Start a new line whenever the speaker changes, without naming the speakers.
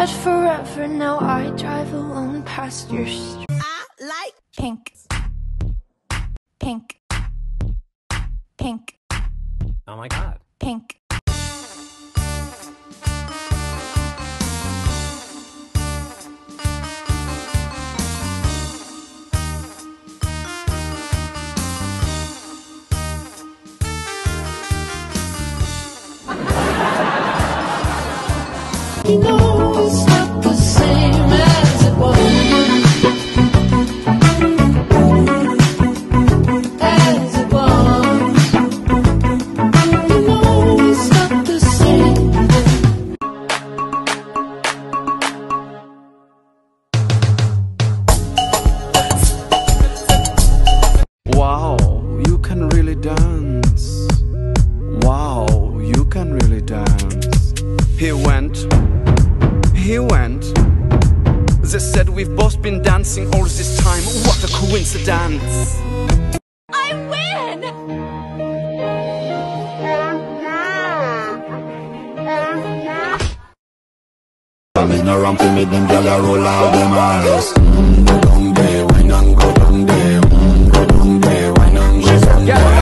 said forever, now I drive alone past your street.
I like pink. Pink. Pink.
Oh my god.
Pink.
You know it's not the same as it was. As it was. You know it's not the same.
Wow, you can really dance. Wow, you can really dance. He went. They said we've both been dancing all this time. What a coincidence.
I win!
Coming around to make them gyal roll out them eyes. Go down there, wine and go down there. Go down there, wine and go down there.